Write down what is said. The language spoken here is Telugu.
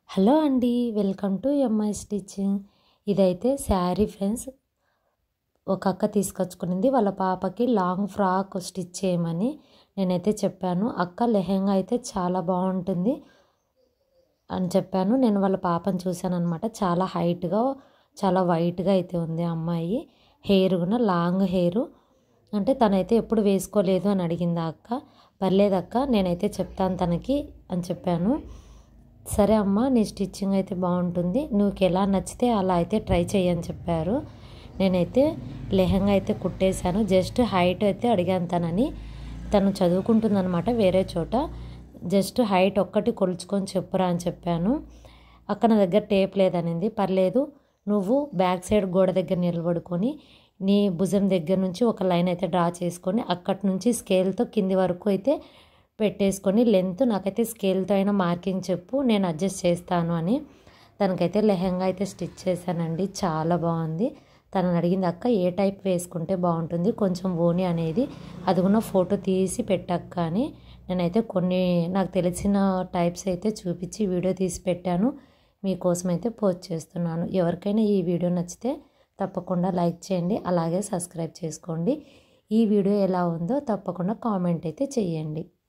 హలో అండి, వెల్కమ్ టు ఎంఐ స్టిచ్చింగ్. ఇదైతే శారీ ఫ్రెండ్స్. ఒక అక్క తీసుకొచ్చుకునింది వాళ్ళ పాపకి లాంగ్ ఫ్రాక్ స్టిచ్ చేయమని. నేనైతే చెప్పాను, అక్క లెహెంగా అయితే చాలా బాగుంటుంది అని చెప్పాను. నేను వాళ్ళ పాపను చూశాను అనమాట. చాలా హైట్గా, చాలా వైట్గా అయితే ఉంది అమ్మాయి. హెయిర్ కూడా లాంగ్ హెయిర్. అంటే తనైతే ఎప్పుడు వేసుకోలేదు అని అడిగింది ఆ అక్క. పర్లేదక్క, నేనైతే చెప్తాను తనకి అని చెప్పాను. సరే అమ్మ, నీ స్టిచ్చింగ్ అయితే బాగుంటుంది, నువ్వుకి ఎలా నచ్చితే అలా అయితే ట్రై చేయని చెప్పారు. నేనైతే లెహంగా అయితే కుట్టేశాను. జస్ట్ హైట్ అయితే అడిగాను తనని. తను చదువుకుంటుందన్నమాట వేరే చోట. జస్ట్ హైట్ ఒక్కటి కొలుచుకొని చెప్పురా అని చెప్పాను. అక్క నా దగ్గర టేప్ లేదనింది. పర్లేదు, నువ్వు బ్యాక్ సైడ్ గోడ దగ్గర నిలబడుకొని నీ భుజం దగ్గర నుంచి ఒక లైన్ అయితే డ్రా చేసుకొని అక్కడి నుంచి స్కేల్తో కింది వరకు అయితే పెట్టేసుకొని లెంత్ నాకైతే స్కేల్తో అయినా మార్కింగ్ చెప్పు, నేను అడ్జస్ట్ చేస్తాను అని. తనకైతే లెహంగా అయితే స్టిచ్ చేశానండి. చాలా బాగుంది. తనని అడిగింది, అక్క ఏ టైప్ వేసుకుంటే బాగుంటుంది, కొంచెం ఓని అనేది అది కూడా ఫోటో తీసి పెట్టక్క అని. నేనైతే కొన్ని నాకు తెలిసిన టైప్స్ అయితే చూపించి వీడియో తీసి పెట్టాను. మీకోసం అయితే పోస్ట్ చేస్తున్నాను. ఎవరికైనా ఈ వీడియో నచ్చితే తప్పకుండా లైక్ చేయండి, అలాగే సబ్స్క్రైబ్ చేసుకోండి. ఈ వీడియో ఎలా ఉందో తప్పకుండా కామెంట్ అయితే చేయండి.